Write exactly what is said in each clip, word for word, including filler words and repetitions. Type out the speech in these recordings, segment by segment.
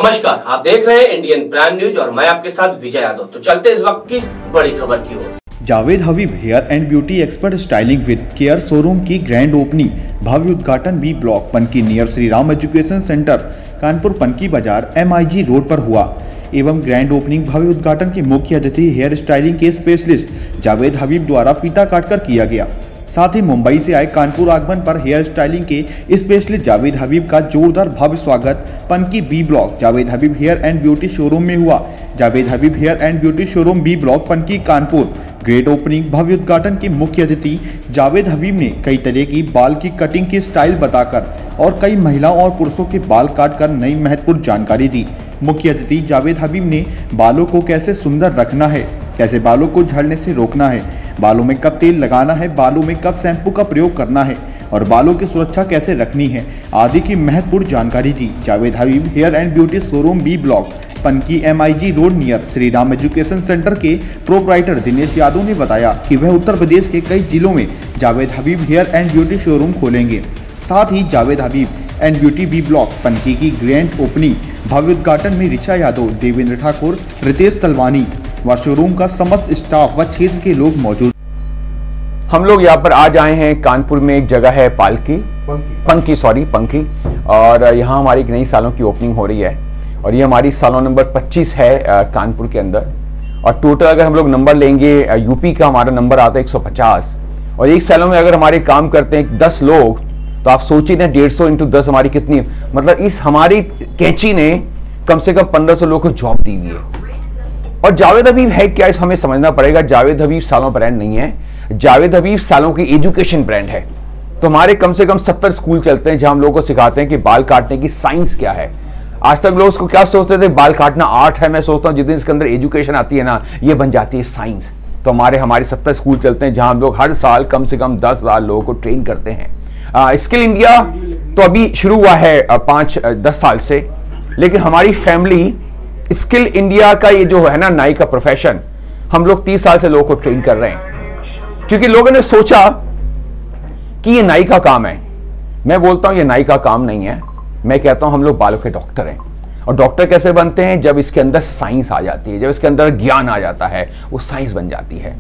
नमस्कार, आप देख रहे हैं इंडियन प्राइम न्यूज और मैं आपके साथ विजय यादव। तो चलते इस वक्त की बड़ी खबर की ओर। Javed Habib hair and beauty expert styling with care showroom की ग्रैंड ओपनिंग भव्य उद्घाटन B block Panki near Shri Ram education centre Kanpur Panki बाजार एम आई जी रोड पर हुआ एवं ग्रैंड ओपनिंग भव्य उद्घाटन के मुख्य अतिथि हेयर स्टाइलिंग के स्पेशलिस्ट जावेद हबीब द्वारा फीता काटकर किया गया। साथ ही मुंबई से आए कानपुर आगमन पर हेयर स्टाइलिंग के स्पेशलिस्ट जावेद हबीब का जोरदार भव्य स्वागत Panki B block Javed Habib hair and beauty showroom में हुआ। Javed Habib hair and beauty showroom B block Panki Kanpur great opening भव्य उद्घाटन के मुख्य अतिथि जावेद हबीब ने कई तरह की बाल की कटिंग की स्टाइल बताकर और कई महिलाओं और पुरुषों के बाल काट कर नई महत्वपूर्ण जानकारी दी। मुख्य अतिथि जावेद हबीब ने बालों को कैसे सुंदर रखना है, कैसे बालों को झड़ने से रोकना है, बालों में कब तेल लगाना है, बालों में कब शैम्पू का प्रयोग करना है और बालों की सुरक्षा कैसे रखनी है आदि की महत्वपूर्ण जानकारी दी। Javed Habib hair and beauty showroom B block Panki M I G road near Shri Ram education centre के प्रोप्राइटर दिनेश यादव ने बताया कि वह उत्तर प्रदेश के कई जिलों में Javed Habib hair and beauty showroom खोलेंगे। साथ ही Javed Habib and beauty B block Panki की ग्रैंड ओपनिंग भव्य उद्घाटन में ऋचा यादव, देवेंद्र ठाकुर, रितेश तलवानी व शोरूम का समस्त स्टाफ व क्षेत्र के लोग मौजूद। हम लोग यहाँ पर आज आए हैं। कानपुर में एक जगह है पालकी पंकी सॉरी पंकी और यहाँ हमारी एक नई सालों की ओपनिंग हो रही है और ये हमारी सालों नंबर पच्चीस है कानपुर के अंदर। और टोटल अगर हम लोग नंबर लेंगे यूपी का हमारा नंबर आता है एक सौ पचास और एक सालों में अगर हमारे काम करते हैं दस लोग तो आप सोचिए ना डेढ़ सौ इंटू दस हमारी कितनी, मतलब इस हमारी कैंची ने कम से कम पंद्रह सौ लोगों को जॉब दी हुई है। और जावेद हबीब है क्या, इस हमें समझना पड़ेगा। जावेद हबीब सालों ब्रांड नहीं है, जावेद हबीब सालों की एजुकेशन ब्रांड है। तो हमारे कम से कम सत्तर स्कूल चलते हैं जहां हम लोगों को सिखाते हैं कि बाल काटने की साइंस क्या है। आज तक लोग उसको क्या सोचते थे, बाल काटना आर्ट है। मैं सोचता हूं जिस दिन इसके अंदर एजुकेशन आती है ना, ये बन जाती है साइंस। तो हमारे हमारे सत्तर स्कूल चलते हैं जहां हम लोग हर साल कम से कम दस हजार लोगों को ट्रेन करते हैं। स्किल इंडिया तो अभी शुरू हुआ है पांच दस साल से, लेकिन हमारी फैमिली स्किल इंडिया का ये जो है ना नाई का प्रोफेशन, हम लोग तीस साल से लोगों को ट्रेन कर रहे हैं क्योंकि लोगों ने सोचा कि ये नाई का काम है। मैं बोलता हूं ये नाई का काम नहीं है, मैं कहता हूं हम लोग बालों के डॉक्टर हैं। और डॉक्टर कैसे बनते हैं, जब इसके अंदर साइंस आ जाती है, जब इसके अंदर ज्ञान आ जाता है, वो साइंस बन जाती है।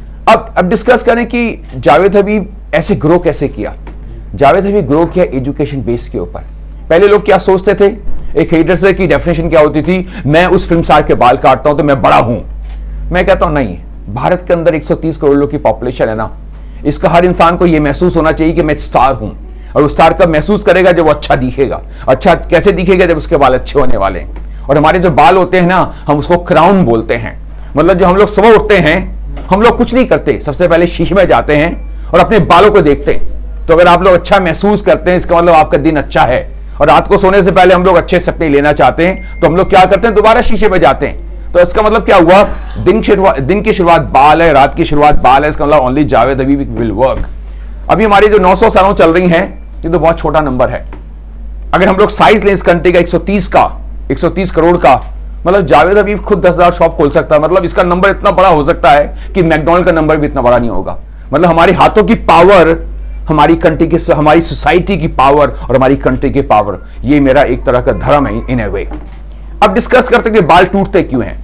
अब अब डिस्कस करें कि जावेद हबीब ऐसे ग्रो कैसे किया। जावेद हबीब ग्रो किया एजुकेशन बेस के ऊपर। पहले लोग क्या सोचते थे, एक हेडर की डेफिनेशन क्या होती थी, मैं उस फिल्म स्टार के बाल काटता हूं तो मैं बड़ा हूं। मैं कहता हूं नहीं, भारत के अंदर एक सौ तीस करोड़ लोग की पॉपुलेशन है ना, इसका हर इंसान को यह महसूस होना चाहिए कि मैं स्टार हूं। और वो स्टार कब महसूस करेगा, जब वो अच्छा दिखेगा। अच्छा कैसे दिखेगा, जब उसके बाल अच्छे होने वाले हैं। और हमारे जो बाल होते हैं ना, हम उसको क्राउन बोलते हैं। मतलब जो हम लोग सुबह उठते हैं, हम लोग कुछ नहीं करते, सबसे पहले शीशे में जाते हैं और अपने बालों को देखते हैं। तो अगर आप लोग अच्छा महसूस करते हैं, इसका मतलब आपका दिन अच्छा है। और रात को सोने से पहले हम लोग अच्छे सपने लेना चाहते हैं, तो हम लोग क्या करते हैं, दोबारा शीशे में जाते हैं। तो इसका मतलब क्या हुआ, दिन शुरुआत दिन की शुरुआत बाल है, रात की शुरुआत बाल है। इसका मतलब only Javed Habib will work. अभी हमारी जो नौ सौ सालों चल रही हैं, ये तो बहुत छोटा नंबर है। अगर हम लोग साइज लें इस कंट्री का एक सौ तीस का एक सौ तीस करोड़ का, मतलब जावेद हबीब खुद दस हजार शॉप खोल सकता है। मतलब इसका नंबर इतना बड़ा हो सकता है कि मैकडॉनल्ड का नंबर भी इतना बड़ा नहीं होगा। मतलब हमारी हाथों की पावर, हमारी कंट्री की, हमारी सोसाइटी की पावर और हमारी कंट्री की पावर, ये मेरा एक तरह का धर्म है इन ए वे। अब डिस्कस करते हैं कि बाल टूटते क्यों हैं।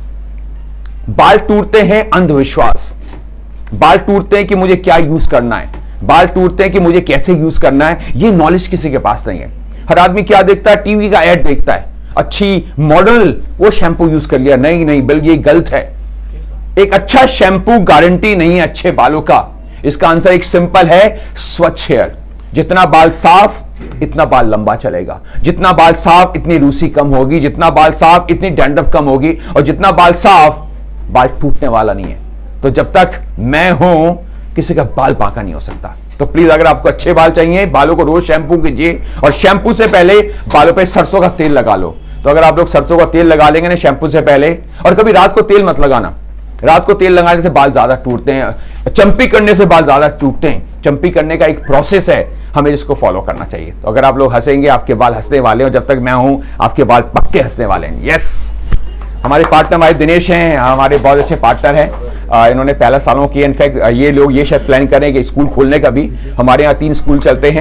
बाल टूटते हैं अंधविश्वास, बाल टूटते हैं कि मुझे क्या यूज करना है, बाल टूटते हैं कि मुझे कैसे यूज करना है, ये नॉलेज किसी के पास नहीं है। हर आदमी क्या देखता है, टीवी का एड देखता है, अच्छी मॉडल वो शैम्पू यूज कर लिया। नहीं नहीं बिल, ये गलत है। एक अच्छा शैम्पू गारंटी नहीं है अच्छे बालों का। इसका आंसर एक सिंपल है, स्वच्छ हेयर। जितना बाल साफ इतना बाल लंबा चलेगा, जितना बाल साफ इतनी रूसी कम होगी, जितना बाल साफ इतनी डैंड्रफ कम होगी, और जितना बाल साफ बाल टूटने वाला नहीं है। तो जब तक मैं हूं, किसी का बाल बांका नहीं हो सकता। तो प्लीज अगर आपको अच्छे बाल चाहिए, बालों को रोज शैम्पू कीजिए और शैम्पू से पहले बालों पे सरसों का तेल लगा लो। तो अगर आप लोग सरसों का तेल लगा लेंगे ना शैम्पू से पहले, और कभी रात को तेल मत लगाना, रात को तेल लगाने से बाल ज्यादा टूटते हैं, चंपी करने से बाल ज्यादा टूटते हैं। चंपी करने का एक प्रोसेस है, हमें इसको फॉलो करना चाहिए। तो अगर आप लोग हंसेंगे, आपके बाल हंसने वाले हैं, जब तक मैं हूं आपके बाल पक्के हंसने वाले हैं। यस, हमारे पार्टनर हमारे दिनेश हैं, हमारे बहुत अच्छे पार्टनर हैं। इन्होंने पहला सालों की, इनफैक्ट ये लोग ये शायद प्लान करें कि स्कूल खोलने का भी। हमारे यहाँ तीन स्कूल चलते हैं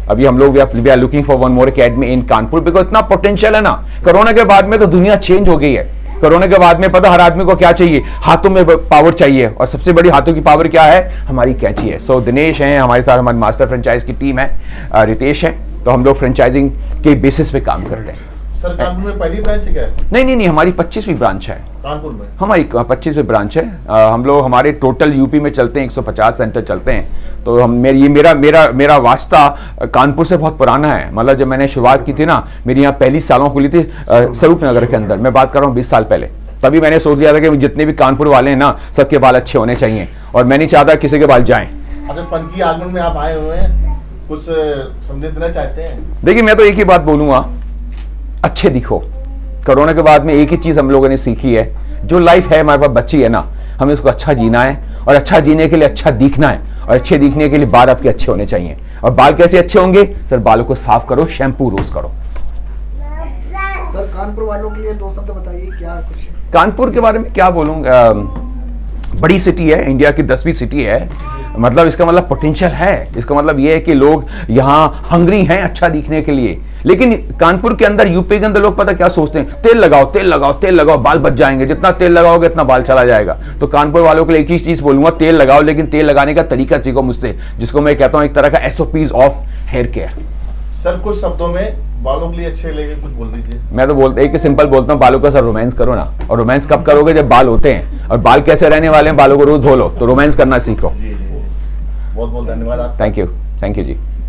अभी हम लोग we are looking for one more academy in Kanpur, because इतना पोटेंशियल है ना। कोरोना के बाद में तो दुनिया चेंज हो गई है। कोरोना के बाद में पता हर आदमी को क्या चाहिए, हाथों में पावर चाहिए, और सबसे बड़ी हाथों की पावर क्या है, हमारी कैंची है। सो so, दिनेश हैं हमारे साथ, हमारी मास्टर फ्रेंचाइज की टीम है, रितेश है, तो हम लोग फ्रेंचाइजिंग के बेसिस पे काम करते हैं। सर कानपुर में पहली ब्रांच है क्या? नहीं नहीं नहीं, हमारी पच्चीसवीं ब्रांच है कानपुर में, हमारी पच्चीसवीं ब्रांच है। आ, हम लोग हमारे टोटल यूपी में चलते हैं, एक सौ पचास सेंटर चलते हैं। तो हम मेरी ये मेरा मेरा मेरा वास्ता कानपुर से बहुत पुराना है। मतलब जब मैंने शुरुआत की थी ना, मेरी यहाँ पहली सालों खुली थी स्वरूप नगर के अंदर, मैं बात कर रहा हूँ बीस साल पहले। तभी मैंने सोच लिया था कि जितने भी कानपुर वाले हैं ना, सबके बाल अच्छे होने चाहिए, और मैं नहीं चाहता किसी के बाल जाएं। अच्छा, पनकी आगमन में आप आए हुए हैं, कुछ संदेश देना चाहते हैं? देखिए, मैं तो एक ही बात बोलूंगा, अच्छे दिखो। कोरोना के बाद में एक ही चीज हम लोगों ने सीखी है, जो लाइफ है हमारे पास बची है ना, हमें उसको अच्छा जीना है, और अच्छा जीने के लिए अच्छा दिखना है, और अच्छे दिखने के लिए बाल आपके अच्छे होने चाहिए। और बाल कैसे अच्छे होंगे सर? बालों को साफ करो, शैम्पू रोज करो। सर कानपुर वालों के लिए दो शब्द बताइए, क्या कुछ? कानपुर के बारे में क्या बोलूंगा, बड़ी सिटी है, इंडिया की दसवीं सिटी है, मतलब इसका मतलब पोटेंशियल है। इसका मतलब ये है कि लोग यहाँ हंग्री हैं अच्छा दिखने के लिए। लेकिन कानपुर के अंदर, यूपी के अंदर लोग पता क्या सोचते हैं, तेल लगाओ तेल लगाओ तेल लगाओ, बाल बच जाएंगे, जितना तेल लगाओगे इतना बाल चला जाएगा। तो कानपुर वालों के लिए एक ही चीज बोलूंगा, तेल लगाओ, लेकिन तेल लगाने का तरीका सीखो मुझसे, जिसको मैं कहता हूं एक तरह का SOPs of hair care. Sir कुछ शब्दों में बालों के लिए अच्छे लगे, कुछ बोल दीजिए। मैं तो बोलते एक सिंपल बोलता हूँ, बालों का सर रोमांस करो ना। और रोमांस कब करोगे? जब बाल होते हैं। और बाल कैसे रहने वाले हैं, बालों को रोज धो लो, तो रोमांस करना सीखो। जी जी, बहुत बहुत धन्यवाद। Thank you, thank you ji.